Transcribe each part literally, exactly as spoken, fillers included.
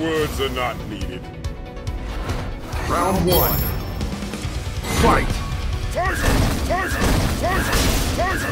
words are not needed. Round one. Fight! Tarzan! Tarzan! Tarzan! Tarzan!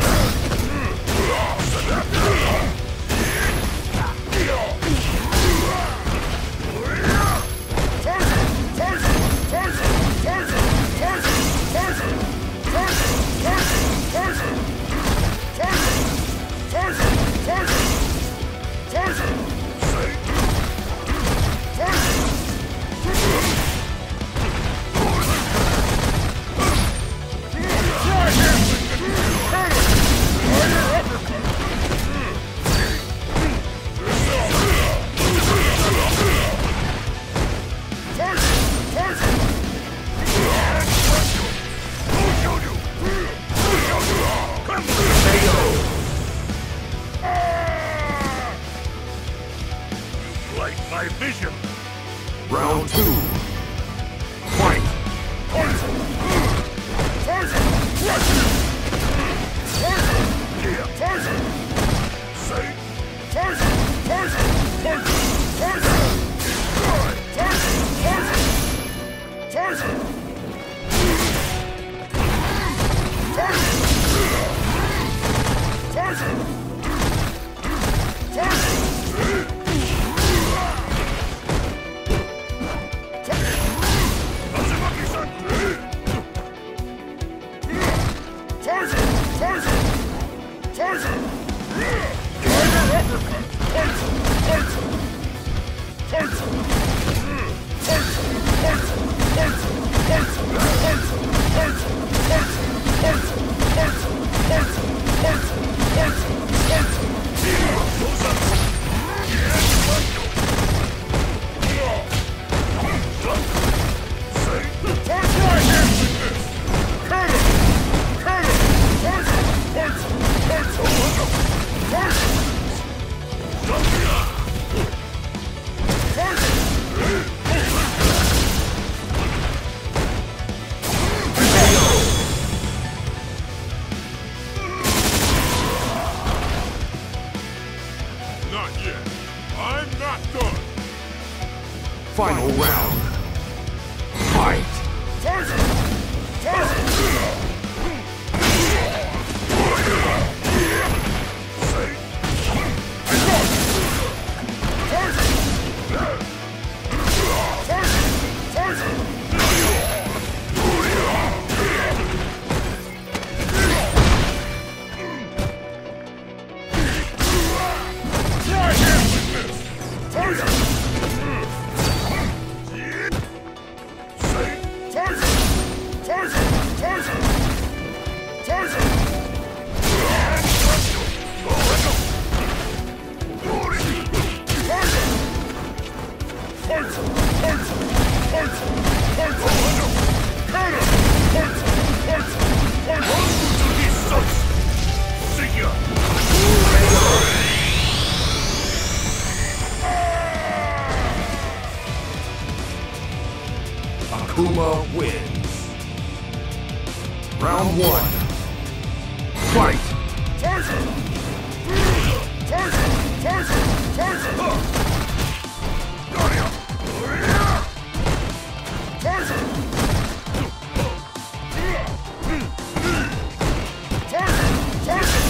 My vision! Round two. Fight! Tarzan! Tarzan! Tarzan! Tarzan! Say! Tarzan! Tarzan! Tarzan! Tarzan! Tarzan! Tarzan! Tarzan! Tarzan! Tarzan! Not yet. I'm not done. Final round. Fight! Tarzan! Tarzan! Akuma wins. Round one. Fight! Tarzan! Tarzan! Tarzan! Tarzan! Tarzan! Tarzan! Tarzan!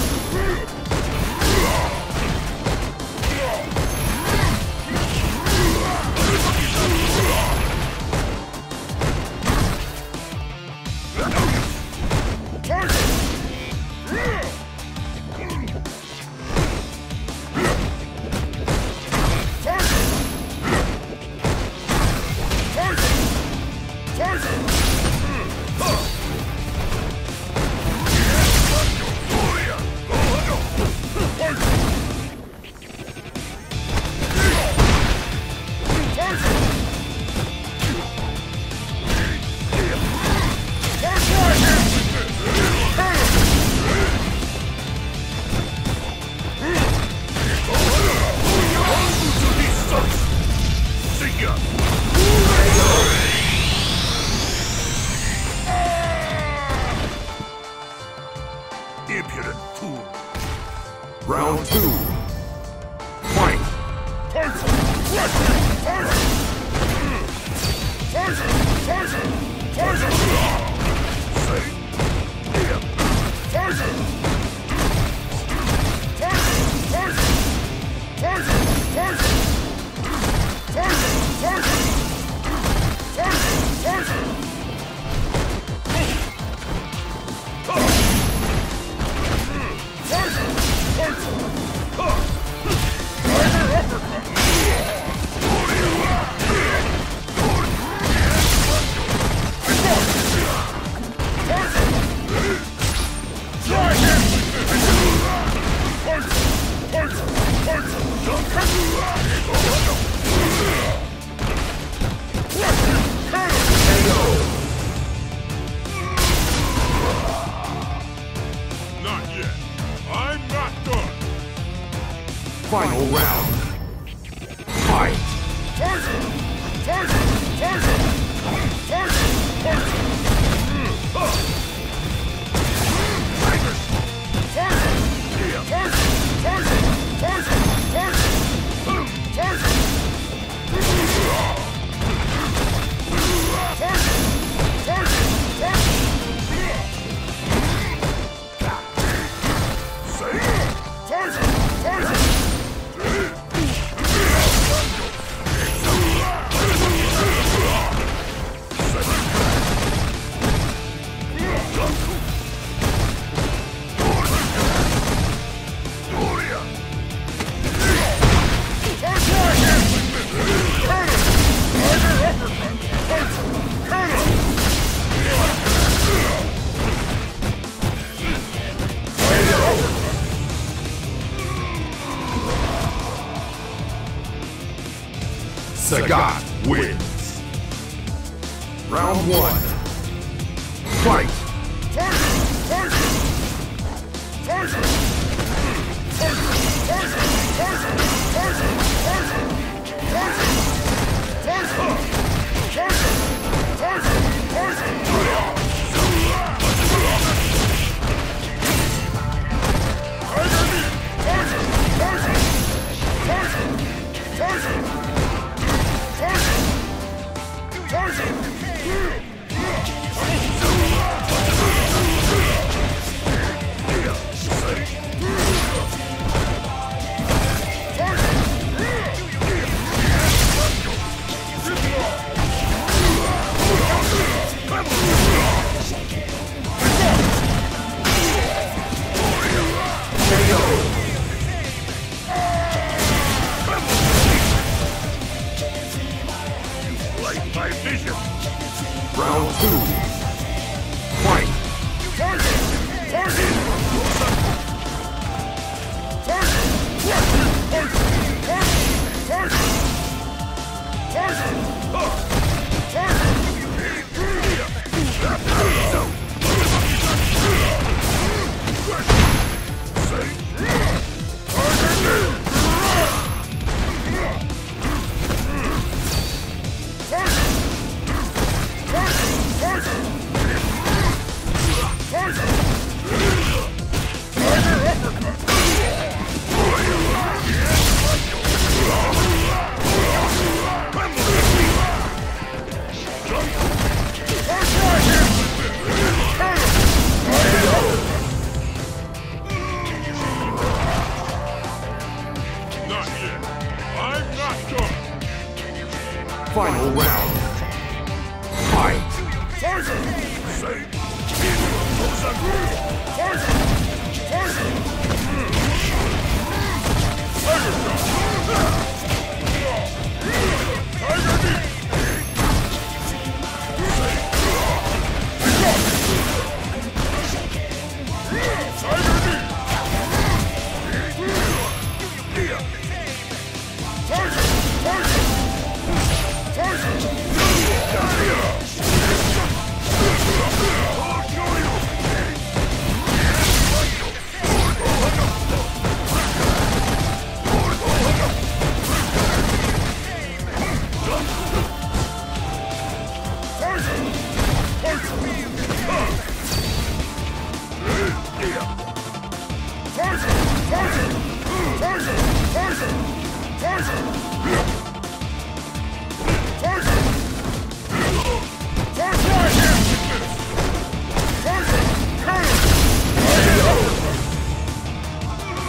Impudent fool! Round two. Fight! Tarzan! Tarzan! Final round. Fight! Tarzan! Tarzan! Tarzan! Tarzan! Tarzan! Tarzan! Tarzan! Tarzan! Tarzan! Tarzan! Tarzan! Sagat wins. Round one. Fight! Tarzan! Tarzan! Tarzan! Tarzan! Tarzan! Tarzan! Tarzan! Tarzan! Tarzan! Tarzan! Tarzan! Tarzan! My vision! Round two. Fight! Tarzan! Tarzan! Tarzan! Tarzan! Tarzan! Final round. Fight! Tarzan! Say, Tarzan! Tarzan!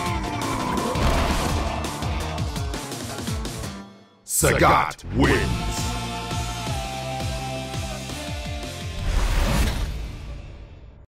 Sagat wins.